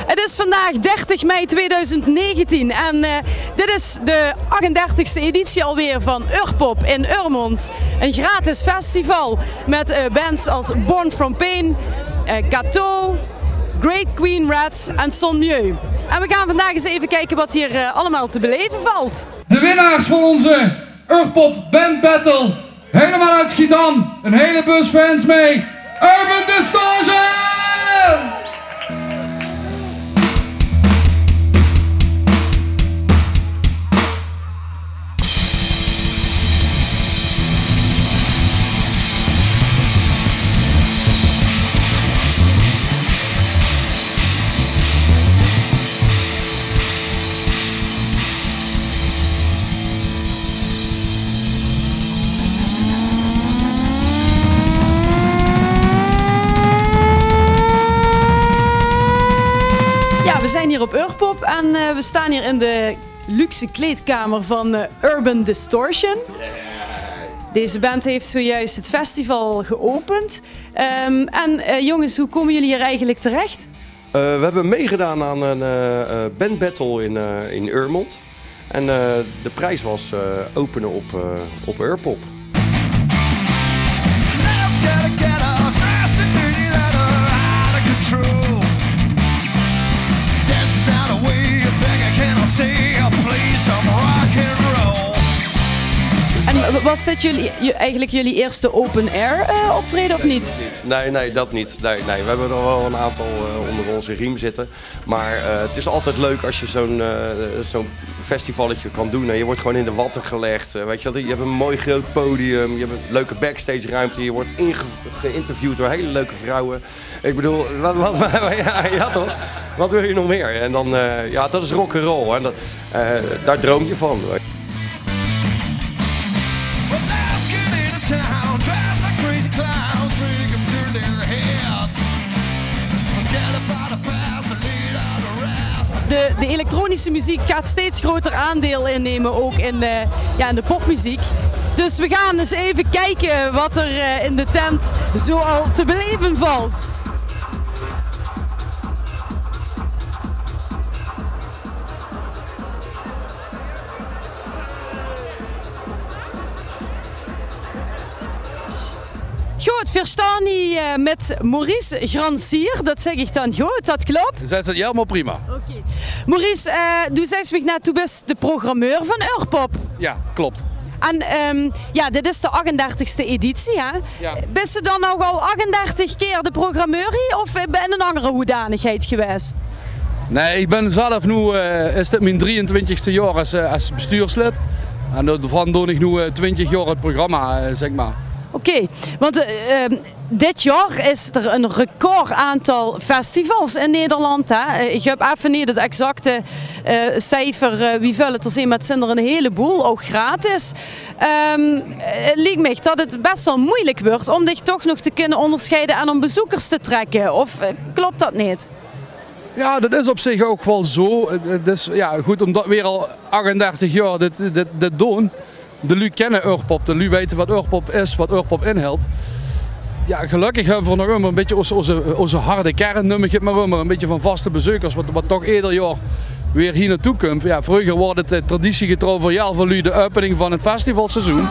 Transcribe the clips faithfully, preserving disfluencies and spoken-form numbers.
Het is vandaag dertig mei tweeduizend negentien en uh, dit is de achtendertigste editie alweer van Urpop in Urmond. Een gratis festival met uh, bands als Born From Pain, uh, Cateau, Great Queen Rats en Son Mieux. En we gaan vandaag eens even kijken wat hier uh, allemaal te beleven valt. De winnaars van onze Urpop Band Battle, helemaal uit Schiedam, een hele bus fans mee, Urban Distortion! Ja, we zijn hier op Urpop en uh, we staan hier in de luxe kleedkamer van uh, Urban Distortion. Deze band heeft zojuist het festival geopend. Um, en uh, jongens, hoe komen jullie hier eigenlijk terecht? Uh, we hebben meegedaan aan een uh, band battle in, uh, in Urmond. En uh, de prijs was uh, openen op, uh, op Urpop. En was dit jullie, eigenlijk jullie eerste open-air uh, optreden of nee, niet? niet? Nee, nee, dat niet. Nee, nee. We hebben er wel een aantal uh, onder onze riem zitten. Maar uh, het is altijd leuk als je zo'n uh, zo'n festivalletje kan doen. En je wordt gewoon in de watten gelegd. Uh, weet je, je hebt een mooi groot podium, je hebt een leuke backstage ruimte. Je wordt geïnterviewd door hele leuke vrouwen. Ik bedoel, wat, wat, ja, ja toch? Wat wil je nog meer? En dan, uh, ja, dat is rock'n'roll. En dat, uh, daar droom je van. De, de elektronische muziek gaat steeds groter aandeel innemen, ook in de, ja, in de popmuziek. Dus we gaan eens even kijken wat er uh, in de tent zo al te beleven valt. Goed, verstaan je uh, met Maurice Gransier, dat zeg ik dan goed, dat klopt? Dat is helemaal prima. Oké. Okay. Maurice, uh, du zegt me net, du bent de programmeur van Urpop. Ja, klopt. En um, ja, dit is de achtendertigste editie, hè? Ja. Ben je dan nog al achtendertig keer de programmeur hier, of ben je een andere hoedanigheid geweest? Nee, ik ben zelf nu, uh, is dit mijn drieëntwintigste jaar als, uh, als bestuurslid. En daarvan doe ik nu uh, twintig jaar het programma, uh, zeg maar. Oké, okay, want uh, uh, dit jaar is er een record aantal festivals in Nederland. Hè? Uh, ik heb even niet het exacte uh, cijfer uh, wie veel het er zijn, maar het zijn er een heleboel, ook gratis. Um, het lijkt me dat het best wel moeilijk wordt om dich toch nog te kunnen onderscheiden en om bezoekers te trekken. Of uh, klopt dat niet? Ja, dat is op zich ook wel zo. Het is ja, goed omdat weer al achtendertig jaar dit, dit, dit doen. De lui kennen Urpop, de lui weten wat Urpop is, wat Urpop inhoudt. Ja, gelukkig hebben we nog een beetje onze, onze, onze harde kern, noem ik het maar, maar een beetje van vaste bezoekers, wat, wat toch ieder jaar weer hier naartoe komt. Ja, vroeger wordt het uh, traditiegetrouw voor jaar voor lui de opening van het festivalseizoen.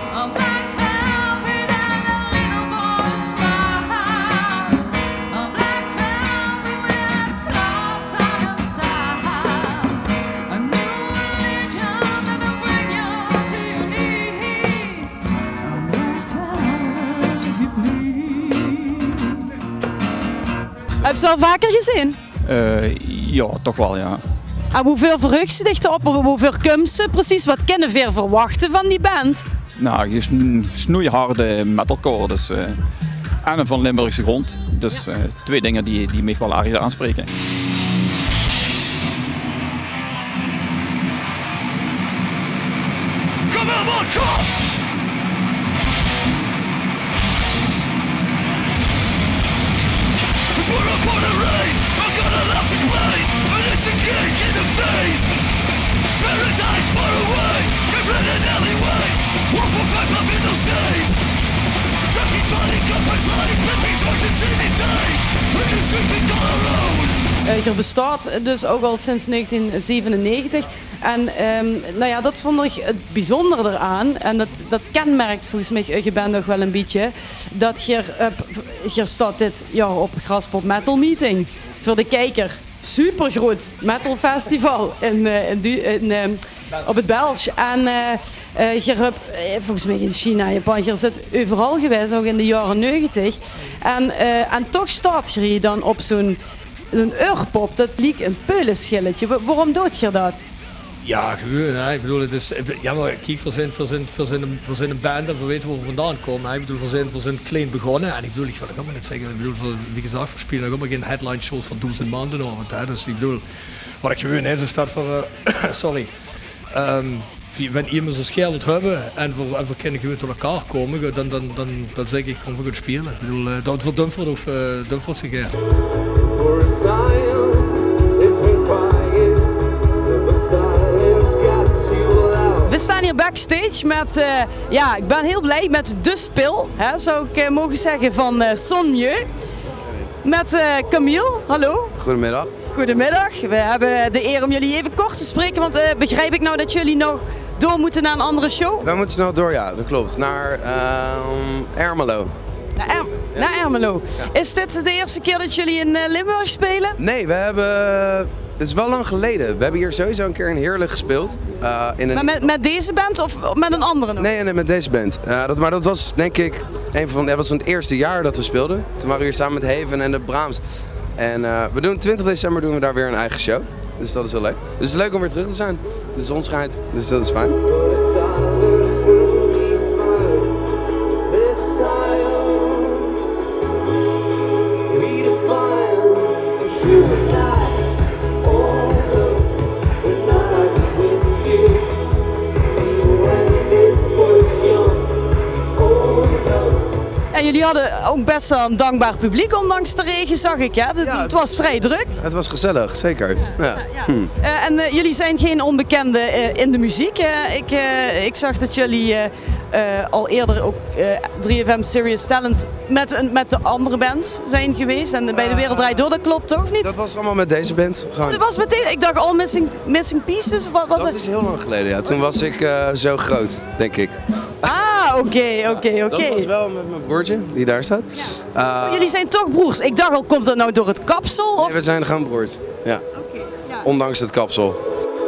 Heb je ze al vaker gezien? Uh, ja, toch wel, ja. En hoeveel verheugt je dich erop? Hoeveel komt ze precies? Wat kunnen we verwachten van die band? Nou, je sno snoeiharde metalcore, dus, uh, en een van Limburgse grond. Dus uh, twee dingen die, die mij wel erg aanspreken. Come on, man, come! We're up on a race, I'm gonna love this place, and it's a kick in the face. Paradise far away, we're in an alleyway, one for five up in those days. Trucking, trying, got my trying, pippies hard to see these days. In the streets we call our own. Uh, je bestaat dus ook al sinds negentien zevenennegentig. En um, nou ja, dat vond ik het bijzondere eraan. En dat, dat kenmerkt volgens mij je bent nog wel een beetje. Dat je, uh, je staat dit jaar op Graspop Metal Meeting. Voor de kijker. Super groot metal festival in, uh, in, in, uh, op het Belge. En uh, uh, je hebt uh, volgens mij in China, Japan, je zit overal geweest, ook in de jaren negentig. En, uh, en toch staat je hier dan op zo'n zo'n Eurpop, dat lijkt een peulenschilletje. Waarom doet je dat? Ja, gewoon. Hè. Ik bedoel, het is, ja, maar kijk, voor zijn, voor zijn, voor zijn, voor zijn band en we weten waar we vandaan komen. Hè. Ik bedoel, voor zijn, voor zijn klein begonnen. En ik bedoel, ik wil ook maar net zeggen, ik bedoel, voor, wie gezegd, we spelen ook maar geen headline shows van duizend maanden avond. Hè. Dus ik bedoel, wat ik gewoon is, is dat voor, uh, sorry, um, wenn iemand zo scheel wilt hebben en voor, en voor kinderen gewoon tot elkaar komen, dan, dan, dan, dan zeg ik, kom we goed spelen. Ik bedoel, uh, dat voor Dumford of uh, Dumford zich ja. We staan hier backstage met, uh, ja, ik ben heel blij met de spil, hè, zou ik uh, mogen zeggen, van uh, Son Mieux. Met uh, Camille, hallo. Goedemiddag. Goedemiddag. We hebben de eer om jullie even kort te spreken, want uh, begrijp ik nou dat jullie nog door moeten naar een andere show? Wij moeten snel door, ja, dat klopt. Naar uh, Ermelo. Naar, er ja. naar Ermelo. Ja. Is dit de eerste keer dat jullie in uh, Limburg spelen? Nee, we hebben... Het is wel lang geleden. We hebben hier sowieso een keer in Heerlen gespeeld. Uh, in een... Maar met, met deze band of met een andere nog? Nee, nee, met deze band. Uh, dat, maar dat was denk ik een van, dat was van het eerste jaar dat we speelden. Toen waren we hier samen met Haven en de Brahms. En uh, we doen twintig december doen we daar weer een eigen show. Dus dat is wel leuk. Dus het is leuk om weer terug te zijn. De zon schijnt, dus dat is fijn. En jullie hadden ook best wel een dankbaar publiek, ondanks de regen, zag ik. Hè? Het, ja, het was vrij druk. Het was gezellig, zeker. Ja. Ja. Ja, ja. Hm. Uh, en uh, jullie zijn geen onbekenden uh, in de muziek. Uh, ik, uh, ik zag dat jullie uh, uh, al eerder ook uh, drie F M Serious Talent met, een, met de andere band zijn geweest. En uh, bij De Wereld Draait Door, dat klopt toch niet? Dat was allemaal met deze band. Gewoon. Oh, dat was meteen, ik dacht All Missing, missing Pieces. Wat was dat het? is heel lang geleden, ja. Toen was ik uh, zo groot, denk ik. Ah, oké, oké, oké. Dat was wel met mijn broertje, die daar staat. Ja. Uh, Jullie zijn toch broers? Ik dacht al, komt dat nou door het kapsel? Of? Nee, we zijn gewoon broers. Ja. Okay, ja. Ondanks het kapsel.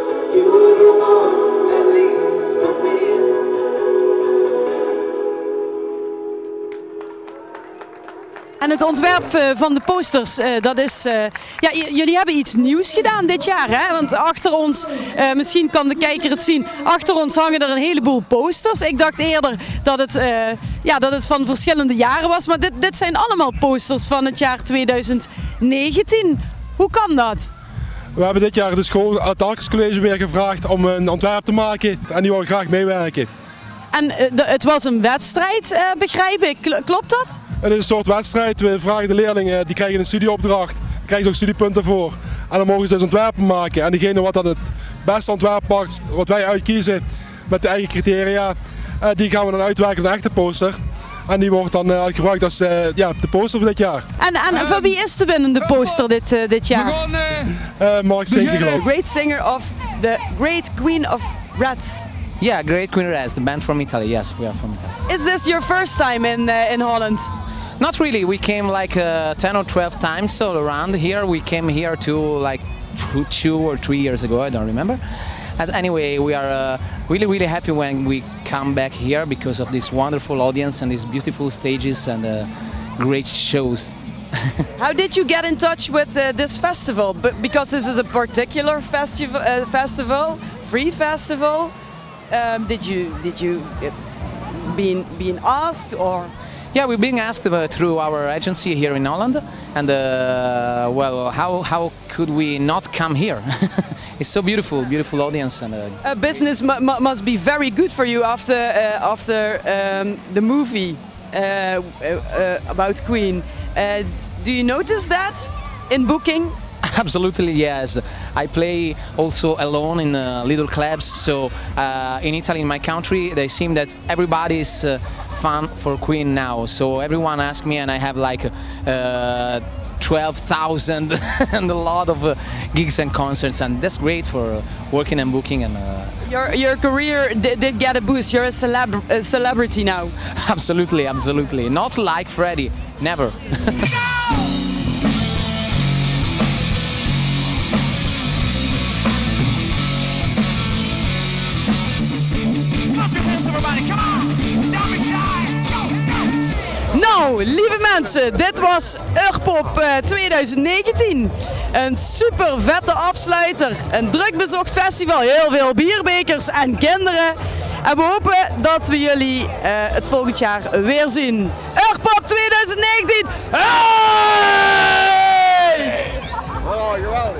En het ontwerp van de posters, dat is... Uh, ja, jullie hebben iets nieuws gedaan dit jaar, hè? Want achter ons, uh, misschien kan de kijker het zien, achter ons hangen er een heleboel posters. Ik dacht eerder dat het, uh, ja, dat het van verschillende jaren was, maar dit, dit zijn allemaal posters van het jaar tweeduizend negentien. Hoe kan dat? We hebben dit jaar de school, het Arcus College weer gevraagd om een ontwerp te maken en die willen graag meewerken. En uh, de, het was een wedstrijd, uh, begrijp ik. Klopt dat? Het is een soort wedstrijd. We vragen de leerlingen, die krijgen een studieopdracht, daar krijgen ze ook studiepunten voor. En dan mogen ze dus ontwerpen maken. En degene wat dan het beste ontwerp maakt, wat wij uitkiezen met de eigen criteria, uh, die gaan we dan uitwerken naar een echte poster. En die wordt dan uh, gebruikt als uh, ja, de poster voor dit jaar. En, en um, van wie is de winnende poster dit, uh, dit jaar? Uh, Mark Zinke, geloof ik. Great singer of the Great Queen of Rats. Yeah, Great Queen of Rats, the band from Italy. Yes, we are from Italy. Is this your first time in uh, in Holland? Not really. We came like uh, ten or twelve times all around here. We came here to like two, two or three years ago. I don't remember. And anyway, we are uh, really, really happy when we come back here because of this wonderful audience and these beautiful stages and uh, great shows. How did you get in touch with uh, this festival? B because this is a particular festival, uh, festival, free festival. Um, did you did you uh, been been asked or? Yeah, we've been asked uh, through our agency here in Holland, and uh, well, how how could we not come here? It's so beautiful, beautiful audience, and uh, uh, business mu mu must be very good for you after uh, after um, the movie uh, uh, uh, about Queen. Uh, do you notice that in booking? Absolutely, yes. I play also alone in uh, little clubs. So uh, in Italy, in my country, they seem that everybody is uh, fan for Queen now. So everyone asks me, and I have like uh, twelve thousand and a lot of uh, gigs and concerts, and that's great for uh, working and booking. And uh, Your, your career did, did get a boost. You're a, celeb a celebrity now. absolutely, absolutely. Not like Freddie, never. Nou, lieve mensen, dit was Eurpop uh, twintig negentien. Een super vette afsluiter, een druk bezocht festival, heel veel bierbekers en kinderen. En we hopen dat we jullie uh, het volgend jaar weer zien. Eurpop twintig negentien! Hey! Oh, you're out.